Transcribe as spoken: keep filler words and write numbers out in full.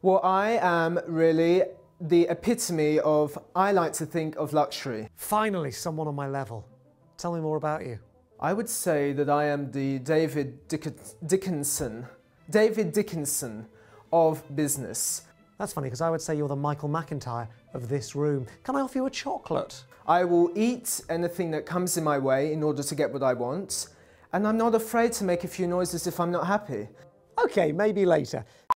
Well, I am really the epitome of, I like to think of luxury. Finally, someone on my level. Tell me more about you. I would say that I am the David Dick Dickinson, David Dickinson of business. That's funny, because I would say you're the Michael McIntyre of this room. Can I offer you a chocolate? I will eat anything that comes in my way in order to get what I want, and I'm not afraid to make a few noises if I'm not happy. Okay, maybe later.